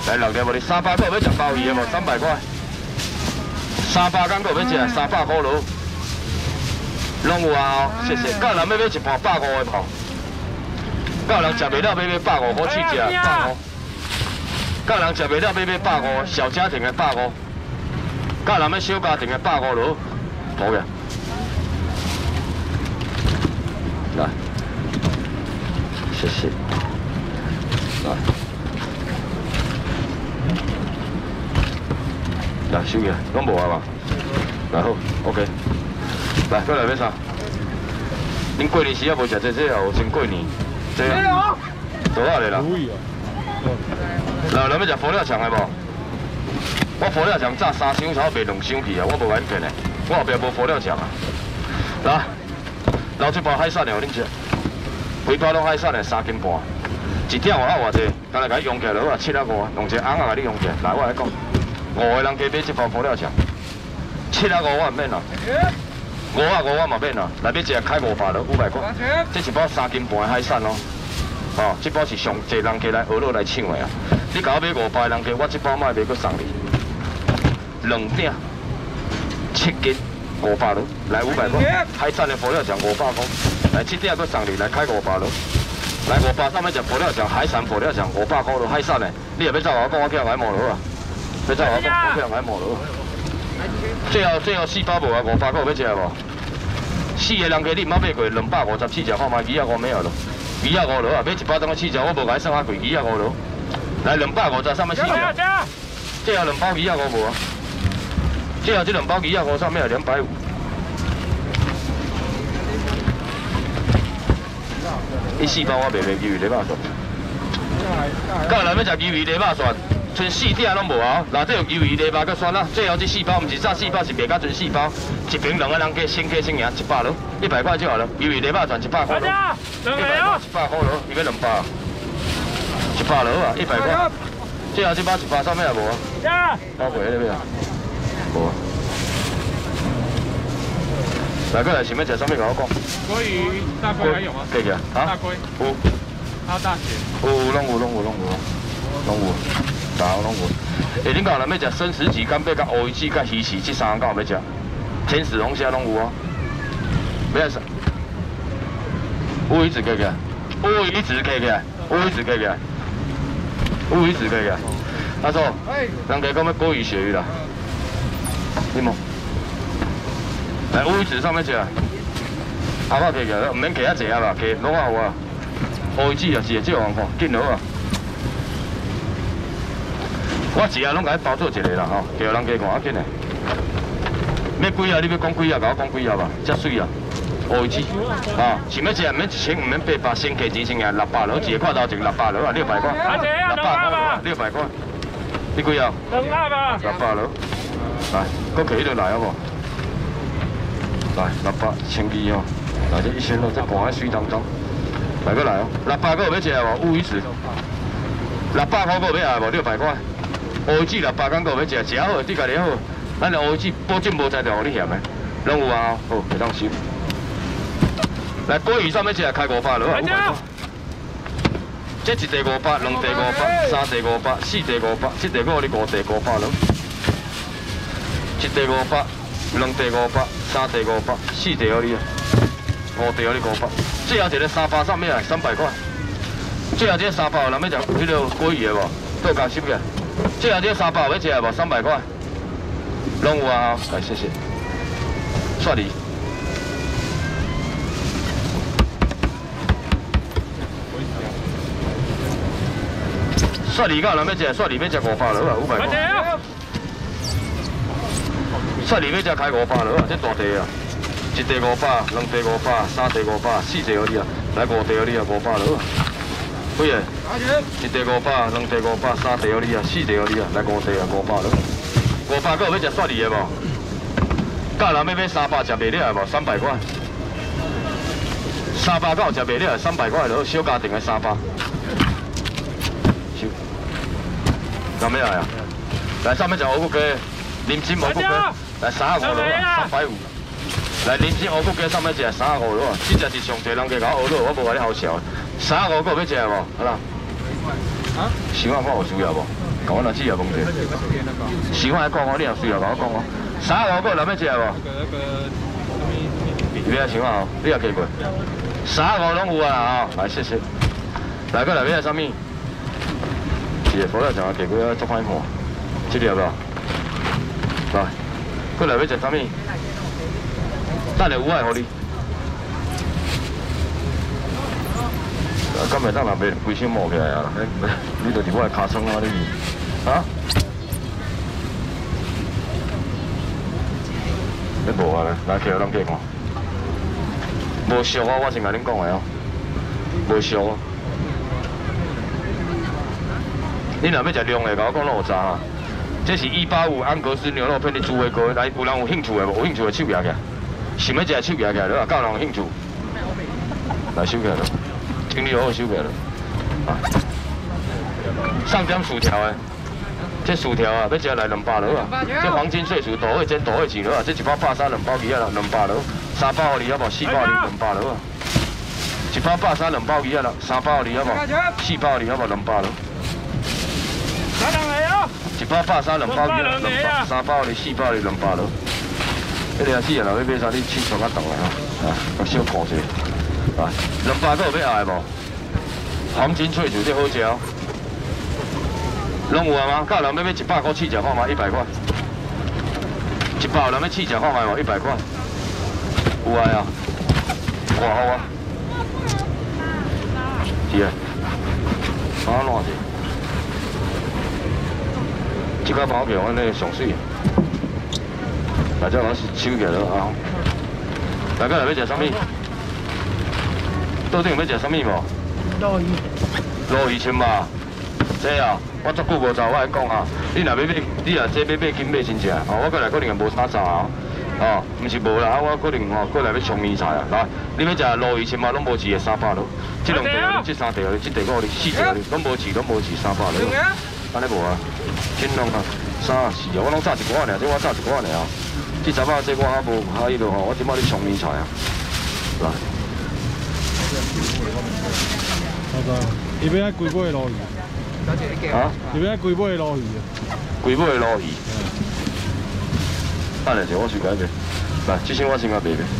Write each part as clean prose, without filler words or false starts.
来6粒无你300个要食鲍鱼的无？300块。300港个要食300块咯。拢有啊，谢谢。甲人要一盘150的无？甲人食袂了要买150块起价150。甲人食袂了要买150，小家庭的150。甲人要小家庭的150咯，好嘅。来，谢谢。来，来收起来，拢无啊嘛？来好 ，OK。来，过来要啥？恁过年时也无食这哦，先过年。这啊，多少嚟啦？来，咱要食佛跳墙的无？我佛跳墙炸3箱，才卖2箱去啊！我无敢骗的，我后壁无佛跳墙啊。来，留一包海产的，互恁食。规包拢海产的，3斤半。一点外偌济，刚才甲你用起来落啊，7啊5，用一个红啊甲你用起来。来，我来讲，5个人加买一包佛跳墙，7啊5我唔免啦。5啊5我嘛免啦，来要一个开500了，500块。这一包3斤半的海产哦，哦，这包是上济人家来学落来抢的啊。你甲我买500人家，我这包卖袂阁送你。2鼎7斤500了，来500块。海产的佛跳墙500块，来7鼎阁送你，来开500了。来500上面食佛跳墙，海产佛跳墙500块了，海产的，你也要走我讲，我去人来摸落啊。要走我讲，我去人来摸落。最后4包无啊，500块要食无？4个人家你毋捌买过254只，看卖250没有咯，250落啊，买一包当个4只，我无甲你算遐贵，250落。来250上面4只，最后2包250无啊？最后这2包250上面有250。伊4包我卖卖鱿鱼螺肉蒜，到来要食鱿鱼螺肉蒜。剩4鼎拢无啊！嗱，这有鱿鱼、螺肉佮蒜啊。最后这4包，毋是炸4包，是卖甲剩4包。一瓶2个人加先客先赢100咯，100块就好了。鱿鱼、螺肉蒜100块咯，100块咯，伊要2包，100咯啊，100块。最后这包100上面也无啊？包过迄个啊？无啊。来，过来想要食啥物？甲我讲。 鲑鱼、大鲑还有吗？ 可以啊。 大鲑有。 还有大蟹。 有，拢有。大拢有。恁讲人要食生食鸡、干贝、甲乌鱼子、甲鱼翅，这3个有要食。天使龙虾拢有哦。要啥？乌鱼子可以啊。乌鱼子可以啊。阿叔，人家讲要鲑鱼、鳕鱼啦。你冇？来乌鱼子上面食。阿爸摕起来，唔免摕遐济啊吧，摕攞下有啊。乌鱼子也是，这样看，紧落啊。我一下拢甲伊包做一个啦吼，叫人家看啊紧的。要几啊？你要讲几啊？甲我讲几啊吧，遮水啊！乌鱼子啊，想要食唔免1000，唔免800，先客钱先赢600了，一个块头一个600了啊，600块，600块，你几啊？600了，来，搁摕迄个来好无？来600千几哦，来这1000了，再放喺水当中，来搁来哦，600个有要食无？乌鱼子，600块个要食无？600块。乌鱼子600港个要食，食好对家己好。咱的乌鱼子保证无才调互你嫌的，拢有啊，好，袂当收。来，鲑鱼上要食开500落啊，500块。这一地500，2地500，3地500，4地500，这地我你5地500落。一地500，2地500，3地500，4地互你啊，5地互你500。最后一个300上面啊，300块。最后这300有人要食迄个鲑鱼的无？都共收起来。最后这300要食的无？300块，拢有啊，来谢谢。蒜梨，蒜梨有人要食，蒜梨要食500了啊，500块。蒜梨要食开500了啊，这大地啊，一地500，2地500，3地500，4地互你啊，来5地互你啊，500了啊。几个？一地500，2地500，3地互你啊，4地互你啊，来5地啊，500了。500个要食蒜梨的无？甲人要买300食袂了的无？300块。300个有食袂了，300块了，小家庭的300。收。干咩来啊？来上面食乌骨鸡，林金乌骨鸡，来35了啊，350。来林金乌骨鸡上面食35了啊，这只是上侪人家甲我学了，我无甲你好笑。35个要食无？好啦。啊？想看有需要无？ 讲我若只也问题。喜欢来讲哦，你若需要甲我讲哦。35个人要食无？你要想啊，你也记过。35拢有啊，来谢谢。来个内面是啥物？是个辅料酱啊，结果足歹看。这粒无？来，过内面食啥物？等下有爱互你。今日当然袂规身冒起来啊！你就是我的尻川啊，你啊？你无啊？来，起来咱计看。无俗哦，我先甲恁讲的哦，无俗哦。你若要食凉的，甲我讲肉渣啊。这是185安格斯牛肉片的猪尾膏，来，有人有兴趣的无？有兴趣的手举起来，想要食手举起来，你话够人有兴趣，来手举起来。精力好好收起来了，啊！上点薯条的，这薯条啊，要食来200落啊！这黄金脆薯，大尾煎、大尾钱落啊！这一包83、2包鱼啊，200落，3包2啊无，4包2 200落啊！一包83、2包鱼啊，3包2啊无，4包2啊无200落。 哪人来啊？ 一包83、2包鱼啊，3包2、4包2 200落。迄个死人若要买啥，你凊彩较重的哈，啊，小看者。啊，200个有要爱无？黄金脆薯这好食哦，拢有啊吗？有人要100块试食看卖，100块。100有人要试食看卖无？100块。有爱啊？偌好啊？是啊。啊，烂者。这个包起阮那上水。大家我是收起来了啊。大家来要食啥物？到底要食啥物无？鲈鱼。鲈鱼千吧？这啊，我足久无查，我来讲啊。你若要买，你若这要买金买真正哦，我过来可能无啥查啊。哦，毋是无啦，我可能哦过来要上面菜啊。来，你要食鲈鱼千吧，拢无饲的300落。这2条，这3条，这第5条、4条，拢无饲300落。安尼无啊？天龙啊，34啊，我拢炸一寡尔，这我炸一寡尔啊。这查某这我还无还迄落吼，我即摆咧上面菜啊。来。伊要爱规尾鲈鱼。啊？伊要爱规尾鲈鱼啊？规尾鲈鱼。等下者，我先改卖。来，这箱我先甲卖卖。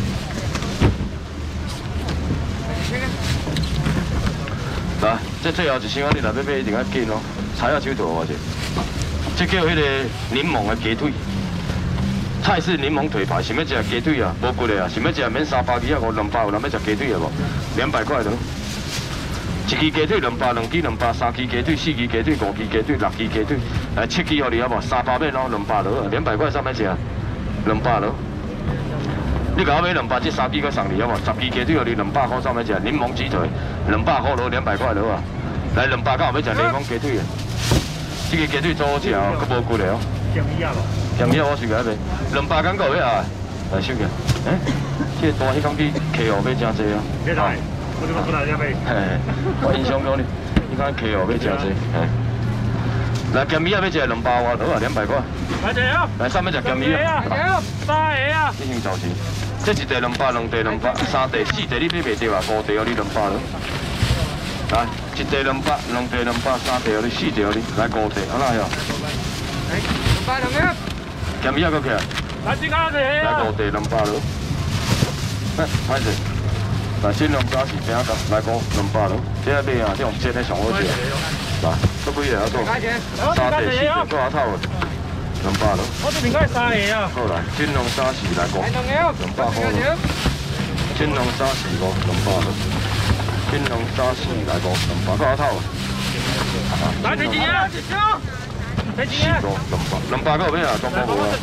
来，这最后一箱你若要买一定要紧哦，菜要手做我者。这叫迄个柠檬的鸡腿。泰式柠檬腿排，想要食鸡腿啊，无骨的啊，想要食免300几啊，200有人要食鸡腿的无？200块的。1支鸡腿200，2支200，3支鸡腿，4支鸡腿，5支鸡腿，6支鸡腿，来7支互你好无？300免咯，200落，200块啥物食？200落。你甲我买200，这3支搁送你好无？10支鸡腿互你200块啥物食？柠檬鸡腿200块落200块落啊！来200敢有要食柠檬鸡腿的？这个鸡腿做好食哦，佮无骨的哦。咸鱼啊无？咸鱼我随个卖，200敢够要啊？来收起。这大迄讲去客户买真济啊。别来，我这个不来要买。嘿，我印象中你讲客户买真济，嘿。来咸鱼啊，要食200外落啊，200块。来一个。来上面食咸鱼啊。3个啊。你先找钱。这一地200，2地200，3地4地你买袂着啊，5地互你200落。来，一地200，2地200，3地互你，4地互你，来5地，安那哟？200两个。咸鱼啊，搁起来。来这个来5地200落。歹势。来新龙早是饼干，来5 200落。这个买啊，这种煎的上好食。来，搁几个啊？做3地4地搁阿透的，200落。我这边个3个啊。好来，金龙34来5 200块落。金龙34个200落。金龙34来5 200，搁阿透的。来几只啊？4个200个有咩啊？中国无啊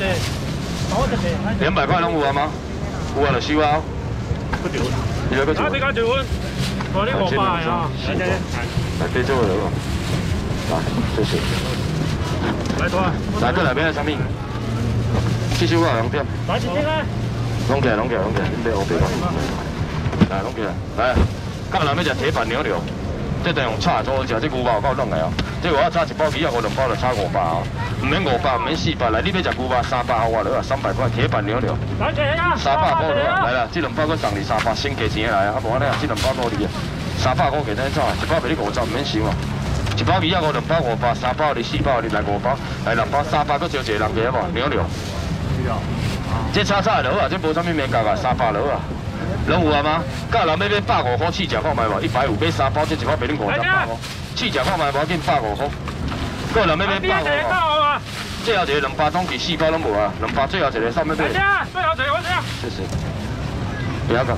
？200块拢有啊吗？有啊，就收啊。你来个做。你加2碗，我呢500啊。来俾咗佢啦。来，谢谢。来多啊。来过来买啥物？至少我2点。来一点啊。拢起来，你买我俾我。来，拢起来，来。今日要食铁板牛肉。这等用炒做食，这牛肉有够软的哦。这我炒一包鱼啊，2包就炒500哦，唔免500，唔免400。来，你要食牛肉300好啊，落啊300块，铁板牛肉。300块落啊，来啦，这2包搁送你300，先加钱来啊，啊无安尼啊，这2包够你啊，300块给咱炒，一包俾你50，唔免想哦。这 1包250，2包500，3包你4包你来5包，来6包3包，搁招一个人过好无？牛牛。这炒菜就好啊，这无啥物免价啊，300落啊。拢有啊吗？甲人要买150块试食看卖无？150买3包，这1包卖恁50块无？试食看卖无要紧150块。个人要买150块。最后一个2包东西4包拢无啊，2包最后一个上面买。 最后一个我这样。 谢谢。不要讲。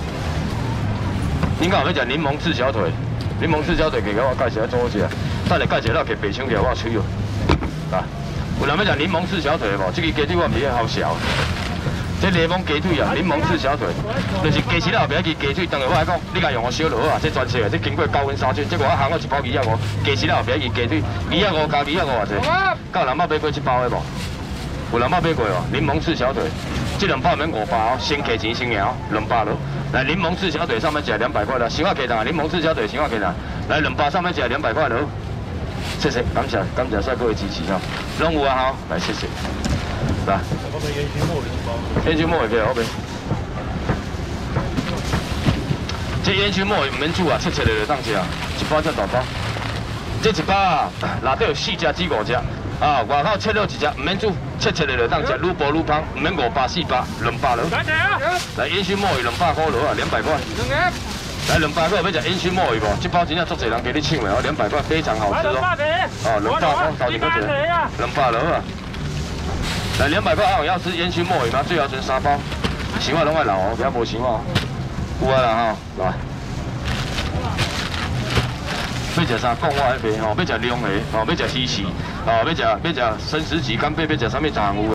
恁敢有要食柠檬赤小腿？柠檬赤小腿，给我介绍做一下。等下介绍了，给白枪条我吹哦。来，有人要食柠檬赤小腿无？这个鸡腿我唔是好笑。这柠檬鸡腿啊，柠檬赤小腿，就是鸡翅了后边去鸡腿，当然我来讲，你家用个烧就好啊。这专设的，这经过高温杀菌，这个我行我1包250，鸡翅了后边去鸡腿250加250偌济？有人捌买过1包的无？有人捌买过哦，柠檬赤小腿，这2包免500哦，先给钱先赢，200落。来柠檬赤小腿上面加200块了，先我给他，柠檬赤小腿先我给他，来2包上面加200块了。谢谢，感谢帅哥的支持哦，拢有啊哈，来谢谢，来。烟熏墨也可以，好袂？这烟熏墨唔免煮啊，切切的就当食，1包这大包。这1包啊，内底有4只至5只，啊，外口切了1只，唔免煮，切切的就当食，愈薄愈香，唔免500、400、200落。来烟熏墨鱼200块落啊，200块。来200块要食烟熏墨鱼无？这包真正足侪人给你抢的哦，200块非常好吃哦。哦，200块头前嗰只，200落啊。来200块，还有要吃烟熏墨鱼吗？最后剩3包，想法拢爱留哦，不要无想法。有啊啦吼，来。要食啥？讲我迄边吼，要食龙虾，吼，要食鱼翅，吼，要食生食级干贝，要食啥物杂项有？